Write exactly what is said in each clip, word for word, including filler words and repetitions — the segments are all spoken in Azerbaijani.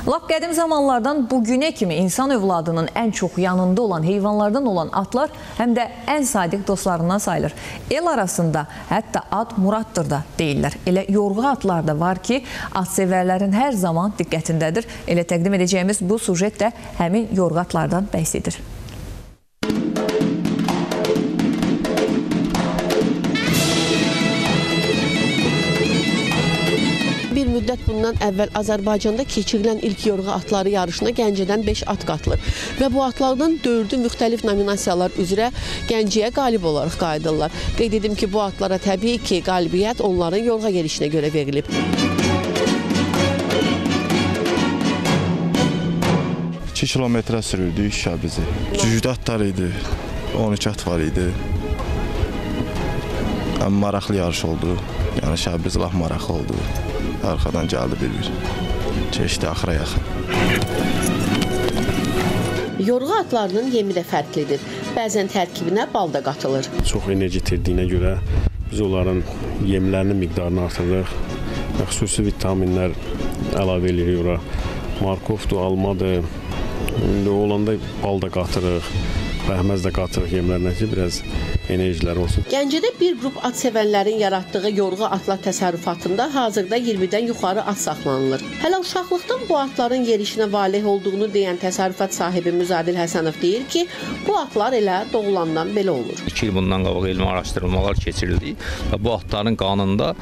Lap qədim zamanlardan bugünə kimi insan övladının ən çox yanında olan heyvanlardan olan atlar həm də ən sadiq dostlarından sayılır. El arasında hətta at muraddır da deyirlər. Elə yorğu atlar da var ki, at sevərlərin hər zaman diqqətindədir. Elə təqdim edəcəyimiz bu sujet də həmin yorğu atlardan bəhs edir. Bir müddət bundan əvvəl Azərbaycanda keçirilən ilk yorğu atları yarışına Gəncədən beş at qatılır və bu atlardan dördü müxtəlif nominasiyalar üzrə Gəncəyə qalib olaraq qayıdırlar. Qeyd edim ki, bu atlara təbii ki, qalibiyyət onların yorğa yerişinə görə verilib. iki kilometrə sürürdük şah bizi. Cücüdə atlar idi, on iki at var idi. Maraqlı yarış oldu. Yəni şah bizi laf maraqlı oldu. Arxadan gəldi bir-bir. Keçdi axıra yaxın. Yorğu atlarının yemi də fərqlidir. Bəzən tərkibinə bal da qatılır. Çox enerji itirdiyinə görə biz onların yemlərinin miqdarını artırırıq. Xüsusi vitaminlər əlavə edirik ora. Markovdur, almadır. İndi olanda bal da qatırıq. Pəhməz də qatırıq yemlərinə ki, biraz enerjilər olsun. Gəncədə bir qrup at sevənlərin yaratdığı yorğu atlar təsərrüfatında hazırda iyirmidən yuxarı at saxlanılır. Hələ uşaqlıqdan bu atların yerişinə valeh olduğunu deyən təsərrüfat sahibi Müzadil Həsənov deyir ki, bu atlar elə doğulandan belə olur. İki il bundan qabaq elmi araşdırmalar keçirildi və bu atların qanında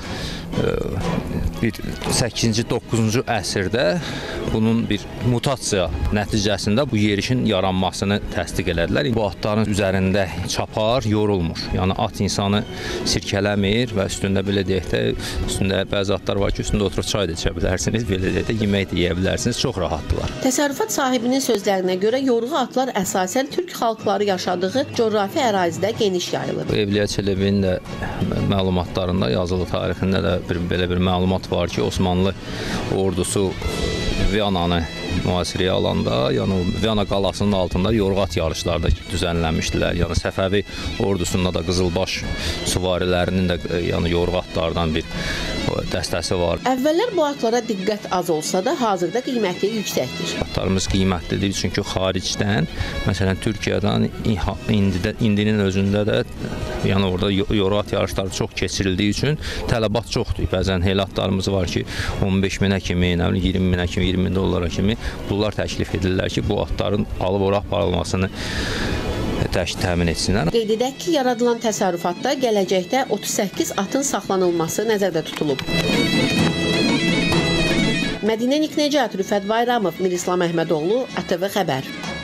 bir səkkizinci doqquzuncu əsrdə bunun bir mutasiya nəticəsində bu yerişin yaranmasını təsdiq elədilər. Bu atların üzərində çapar, yorulmur. Yəni at insanı sirkələmir və üstündə belə deyək də, üstündə bəzi atlar var ki, üstündə oturub çay da içə bilərsiniz, belə deyək də, yemək də yeyə bilərsiniz, çox rahatdılar. Təsərrüfat sahibinin sözlərinə görə yorğu atlar əsasən türk xalqları yaşadığı coğrafi ərazidə geniş yayılır. Evliya Çelebinin də məlumatlarında, yazılı tarixində də bir, belə bir məlumat var ki, Osmanlı ordusu Viyananı mühasirəyə alanda, yəni Viyana qalasının altında yorğu at yarışları da düzənlənmişdilər. Yəni Səfəvi ordusunda da Qızılbaş süvarilərinin də yəni yorğu atlardan bir dəstəsi var. Əvvəllər bu atlara diqqət az olsa da, hazırda qiyməti yüksəkdir. Atlarımız qiymətlidir, çünki xaricdən, məsələn Türkiyədən indidə, indinin özündə də yəni orada yorğu at yarışları çox keçirildiyi üçün tələbat çoxdur. Bəzən elə atlarımız var ki, on beş minə kimi, iyirmi minə kimi, iyirmi min dollara kimi bunlar təklif edirlər ki, bu atların alıb ora aparılmasını təmin etsinlər. Qeyd edək ki, yaradılan təsərrüfatda gələcəkdə otuz səkkiz atın saxlanılması nəzərdə tutulub. Mədinə Niknəcət, Rüfət Bayramov, Mirislam Əhmədoğlu, A T V Xəbər.